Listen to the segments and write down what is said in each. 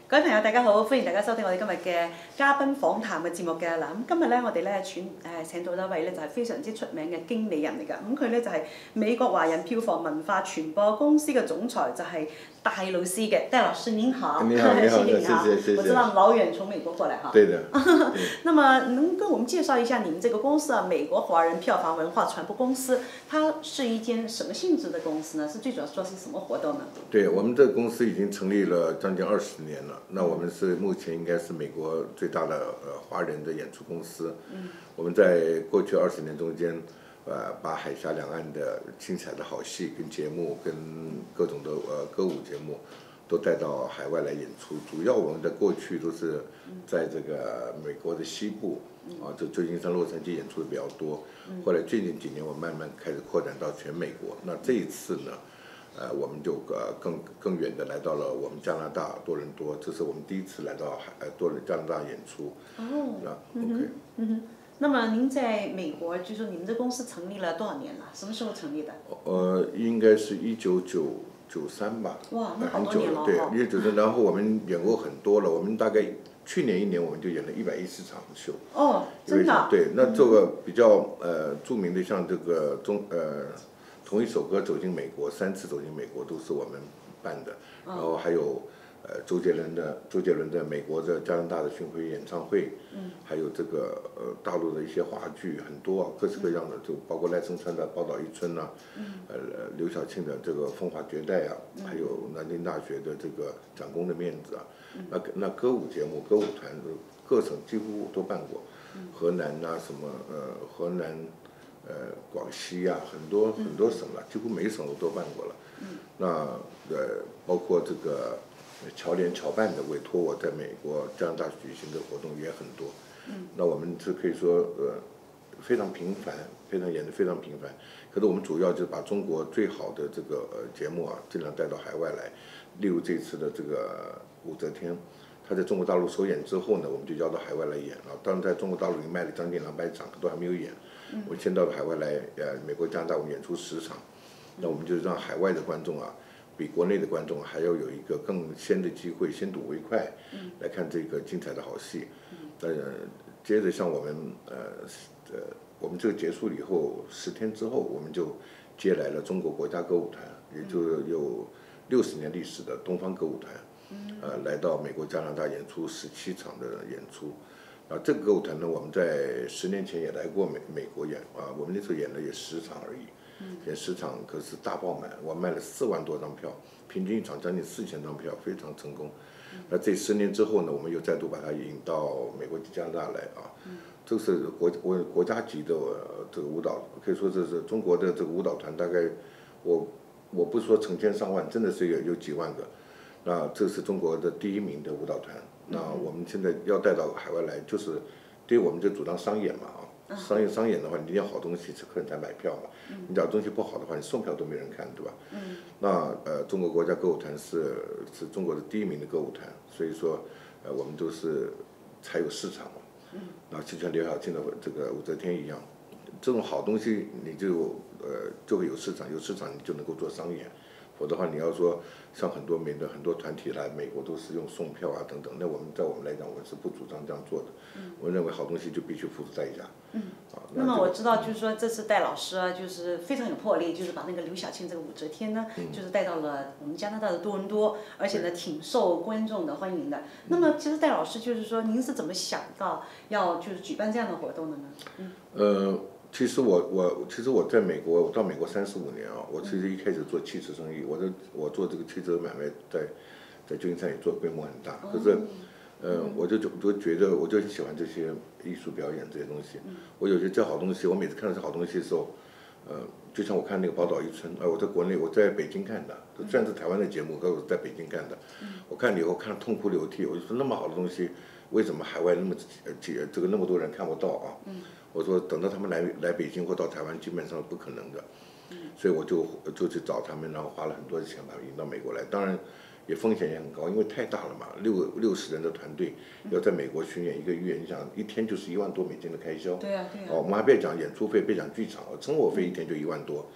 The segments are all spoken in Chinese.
各位朋友，大家好，歡迎大家收聽我哋今日嘅嘉賓訪談嘅節目嘅。嗱，咁今日咧，我哋咧請到一位咧就係非常之出名嘅經理人嚟㗎。咁佢咧就係美國華人票房文化傳播公司嘅總裁，就係戴老師嘅。戴老師您好， 你好，你好， 謝謝。我知道老遠從美國過來哈。 對的。 那麼能跟我們介紹一下你們這個公司啊？美國華人票房文化傳播公司，它是一間什麼性質的公司呢？是最主要說是什麼活動呢？ 對，我們這個公司已經成立了將近20年了。那我們是目前應該是美國最大的華人的演出公司。我們在過去20年中間，把海峽兩岸的精彩的好戲跟節目，跟各種的歌舞節目，都帶到海外來演出。主要我們的過去都是在這個美國的西部，就舊金山、洛杉磯演出的比較多。後來最近幾年，我慢慢開始擴展到全美國。那這一次呢？我們就更遠的來到了我們加拿大多倫多，這是我們第一次來到加拿大演出。 哦。 OK。 那麼您在美國，就是說你們這公司成立了多少年了？什麼時候成立的？ 應該是1993吧。 哇，那好多年了。 對，1993，然後我們演過很多了，我們大概去年1年我們就演了110場秀。 哦，真的。 對，那這個比較著名的，像這個同一首歌走進美國，3次走進美國都是我們辦的，然後還有周杰倫的美國的加拿大的巡迴演唱會，還有這個大陸的一些話劇很多啊，各式各樣的，就包括賴聲川的《寶島一村》啊，劉曉慶的這個《風華絕代》啊，還有南京大學的這個《蔣公的面子》啊，那歌舞節目、歌舞團各省幾乎都辦過，河南啊什麼河南。廣西啊，很多省了，幾乎每省都辦過了。那包括這個僑聯僑辦的委託我在美國加拿大舉行的活動也很多。那我們是可以說非常頻繁，演得非常頻繁。可是我們主要就是把中國最好的這個節目啊，盡量帶到海外來。例如這次的這個武則天，他在中國大陸首演之後呢，我們就邀到海外來演了。當然在中國大陸已經賣了將近200場，都還沒有演。我們先到海外來，美國、加拿大我們演出10場，那我們就讓海外的觀眾啊，比國內的觀眾還要有一個更先的機會，先睹為快，來看這個精彩的好戲。接着像我們這個結束以後10天之後，我們就接來了中國國家歌舞團，也就有60年歷史的東方歌舞團，來到美國、加拿大演出17場的演出。這個歌舞團呢，我們在10年前也來過美國演啊，我們那時候演了也10場而已，演10場可是大爆滿，我賣了4萬多張票，平均一場將近4000張票，非常成功。那這10年之後呢，我們又再度把它引到美國及加拿大來啊，這是國家級的這個舞蹈，可以說這是中國的這個舞蹈團，大概我不說成千上萬，真的是有幾萬個。那這是中國的第1名的舞蹈團。那我們現在要帶到海外來，就是對於我們就主張商演嘛啊，商演的話，你一定要好東西，客人才買票嘛。你假如東西不好的話，你送票都沒人看，對吧？那中國國家歌舞團是中國的第1名的歌舞團，所以說我們都是才有市場嘛。那就像劉曉慶的這個武則天一樣，這種好東西你就會有市場，有市場你就能夠做商演。否則的話，你要說像很多團體來美國都是用送票啊等等，那在我們來講，我們是不主張這樣做的。我認為好東西就必須付出代價。 那麼我知道，就是說這次戴老師啊，就是非常有魄力，就是把那個劉曉慶這個武則天呢，就是帶到了我們加拿大的多倫多，而且呢挺受觀眾的歡迎的。那麼其實戴老師就是說，您是怎麼想到要就是舉辦這樣的活動的呢？ 其實我在美國，我到美國35年啊，我其實一開始做汽車生意，我做這個汽車買賣在舊金山也做規模很大，可是我就覺得我就很喜歡這些藝術表演這些東西，我有些這好東西，我每次看到這好東西的時候，就像我看那個《寶島一村》，我在國內我在北京看的，雖然是台灣的節目，可是我在北京看的，我看了以後看了痛哭流涕，我就說那麼好的東西，為什麼海外那麼多人看不到啊？我說等到他們來北京或到台灣，基本上是不可能的，所以我就去找他們，然後花了很多錢把他引到美國來。當然，也風險也很高，因為太大了嘛，60人的團隊要在美國巡演1個月，你想一天就是1萬多美金的開銷。 對啊。 我們還別講演出費，別講劇場，生活費一天就1萬多。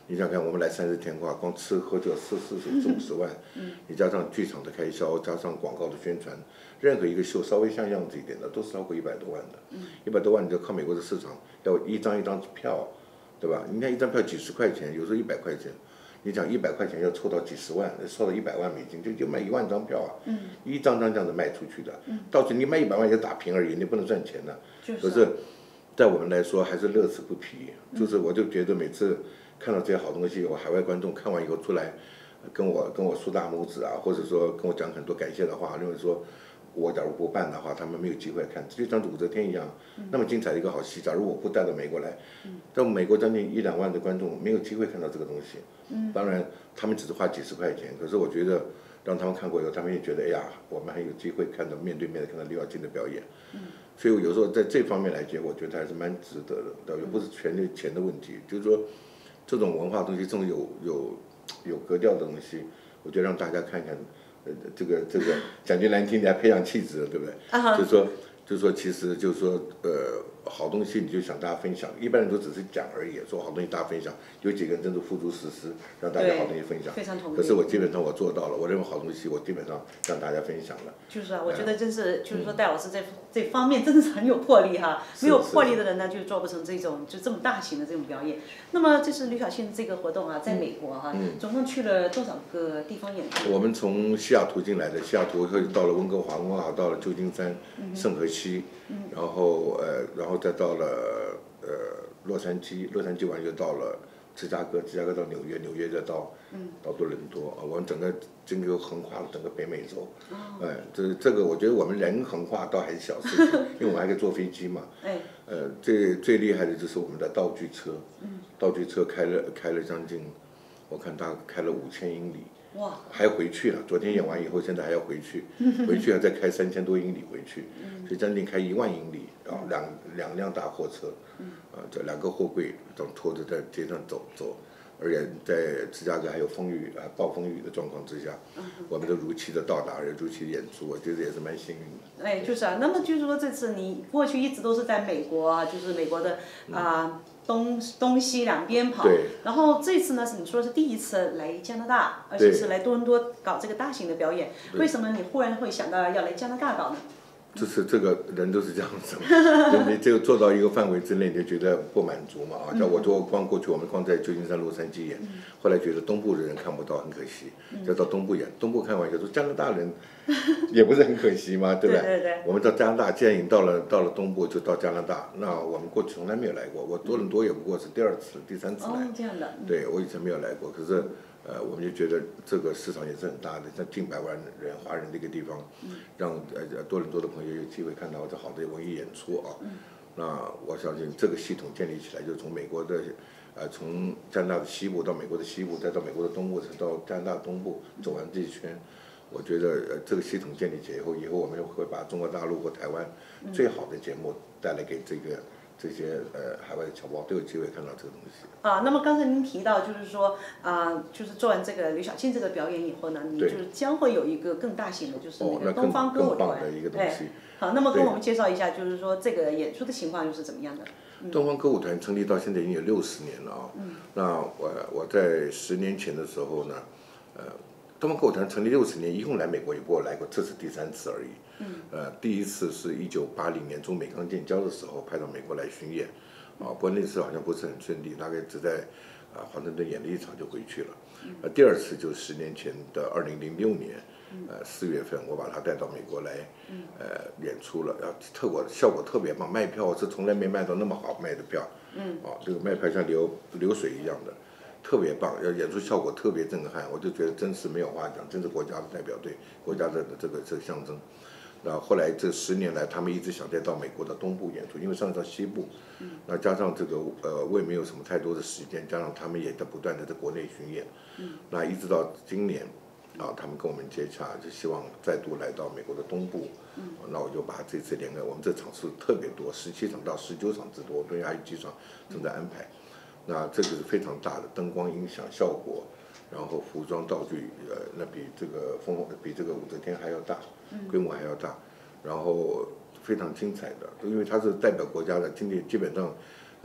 你想看我们来30天的话，光吃喝就要40-50万，你加上剧场的开销，加上广告的宣传，任何一个秀稍微像样子一点的，都是超过100多万的。100多万你就靠美国的市场，要一张一张票，对吧？你看一张票几十块钱，有时候100块钱。你讲100块钱要凑到几十万，凑到100万美金，就卖1万张票啊，一张张这样子卖出去的，到时你卖100万也打平而已，你不能赚钱的。可是，在我们来说还是乐此不疲，就是我就觉得每次看到这些好东西，我海外观众看完以后出来，跟我竖大拇指啊，或者说跟我讲很多感谢的话，认为说。我假如不办的话，他们没有机会看，就像武则天一样，那么精彩的一个好戏。假如我不带到美国来，到美国将近1-2万的观众没有机会看到这个东西。当然他们只是花几十块钱，可是我觉得让他们看过以后，他们也觉得哎呀，我们还有机会看到面对面的看到刘晓庆的表演。所以我有时候在这方面来讲，我觉得还是蛮值得的，也不是全钱的问题，就是说这种文化东西，这种有格调的东西，我觉得让大家看看。这个讲句难听点，培养气质，对不对？就是说，其实就是说，好东西你就想大家分享，一般人都只是讲而已，说好东西大家分享，有几个人真的付诸实施，让大家好东西分享。 非常同意。 可是我基本上我做到了，我认为好东西我基本上让大家分享了。 就是啊，我觉得真是，就是说戴老师这方面真的是很有魄力哈，没有魄力的人呢，就做不成这种就这么大型的这种表演。那么这是刘晓庆这个活动啊，在美国哈，总共去了多少个地方演出？ 我们从西雅图进来的，西雅图到了温哥华，温哥华到了旧金山、圣荷西，然后再到了洛杉矶，洛杉矶完又到了芝加哥，芝加哥到纽约，纽约再到多伦多，我们整个横跨了整个北美洲。这个我觉得我们人横跨倒还是小事情，因为我们还可以坐飞机嘛。最厉害的就是我们的道具车，道具车开了将近，我看大概开了5000英里。 哇！ 还回去了，昨天演完以后，现在还要回去，回去还再开3000多英里回去，所以将近开1万英里啊，两辆大货车，这2个货柜都拖着在街上走，而且在芝加哥还有暴风雨的状况之下，我们都如期的到达，也如期演出，我觉得也是蛮幸运的。 就是啊，那么就是说这次你过去一直都是在美国啊，就是美国的东西两边跑，然后这次呢是你说是第一次来加拿大，而且是来多伦多搞这个大型的表演，为什么你忽然会想到要来加拿大搞呢？ 就是这个人都是这样子，你只有做到一个范围之内，你就觉得不满足嘛啊！像我过去我们光在旧金山、洛杉矶演，后来觉得东部的人看不到很可惜，就到东部演。东部开玩笑说加拿大人也不是很可惜嘛，对不对？我们到加拿大，既然已经到了东部，就到加拿大。那我们过去从来没有来过，我多伦多也不过是第2次、第3次来。 这样的。 对，我以前没有来过，可是。我们就觉得这个市场也是很大的，像近100万人华人的一个地方，让多伦多的朋友有机会看到这好的文艺演出啊。那我相信这个系统建立起来，就从美国的，从加拿大的西部到美国的西部，再到美国的东部，再到加拿大东部，走完这一圈，我觉得这个系统建立起来以后我们会把中国大陆或台湾最好的节目带来给这些海外的侨胞都有机会看到这个东西。 那么刚才您提到就是说就是做完这个刘晓庆这个表演以后呢，你就是将会有一个更大型的，就是那个东方歌舞团。 的一个东西。 好，那么跟我们介绍一下，就是说这个演出的情况又是怎么样的？ 东方歌舞团成立到现在已经有60年了啊。那我在10年前的时候呢，东方歌舞团成立60年，一共来美国也不过来过，这是第3次而已。第一次是1980年中美刚建交的时候派到美国来巡演，不过那次好像不是很顺利，大概只在华盛顿演了1场就回去了。第2次就是10年前的2006年，4月份我把他带到美国来，演出了，效果特别棒，卖票是从来没卖到那么好卖的票，这个卖票像流水一样的。特别棒，演出效果特别震撼，我就觉得真是没有话讲，真是国家的代表队，国家的这个象征。那后来这10年来，他们一直想再到美国的东部演出，因为上到西部，那加上这个我也没有什么太多的时间，加上他们也在不断的在国内巡演，那一直到今年，他们跟我们接洽，就希望再度来到美国的东部，那我就把这次连个我们这场次特别多，17场到19场之多，中间还有几场正在安排。那这个是非常大的灯光音响效果，然后服装道具，那比这个武则天还要大，规模还要大，然后非常精彩的，因为它是代表国家的，今天基本上，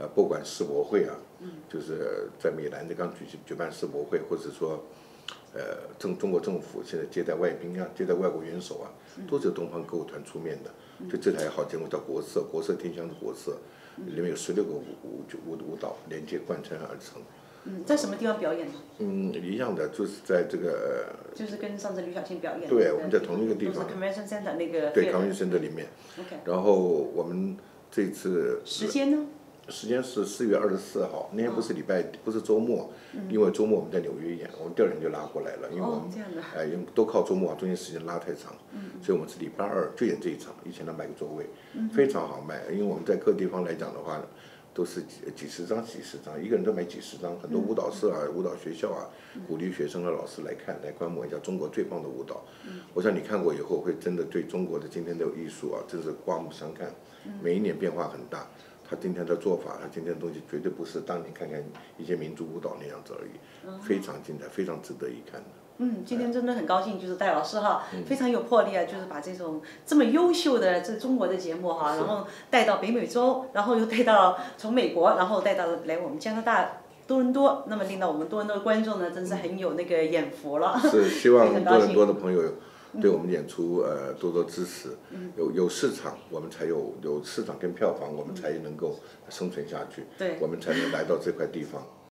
不管世博会啊，就是在米兰的刚举办世博会，或者说，中国政府现在接待外宾啊，接待外国元首啊，都是由东方歌舞团出面的。就这台好节目叫国色，国色天香的国色，里面有16个舞蹈连接贯穿而成。 在什么地方表演呢？ 一样的，就是在这个。 就是跟上次吕小庆表演的。 对，我们在同一个地方。 都是 Convention Center 那个。 对 Convention Center 里面。 OK。 然后我们这次。 时间呢？ 时间是4月24号，那天不是不是周末，因为周末我们在纽约演，我们第2天就拉过来了，因为我们因为都靠周末，中间时间拉太长，所以我们是礼拜2就演这一场，1200个座位，非常好卖，因为我们在各地方来讲的话，都是几十张，一个人都买几十张，很多舞蹈社啊、舞蹈学校啊，鼓励学生和老师来观摩一下中国最棒的舞蹈。我想你看过以后，会真的对中国的今天的艺术啊，真是刮目相看，每一年变化很大。他今天的做法，他今天的东西绝对不是当年看看一些民族舞蹈那样子而已，非常精彩，非常值得一看的。 今天真的很高兴，就是戴老师哈，非常有魄力啊，就是把这么优秀的中国的节目哈，然后带到北美洲，然后又带到从美国，然后带到来我们加拿大多伦多，那么令到我们多伦多的观众呢，真是很有那个眼福了。 是，希望多伦多的朋友对我们演出多多支持，有市场，我们才有市场跟票房，我们才能够生存下去，我们才能来到这块地方。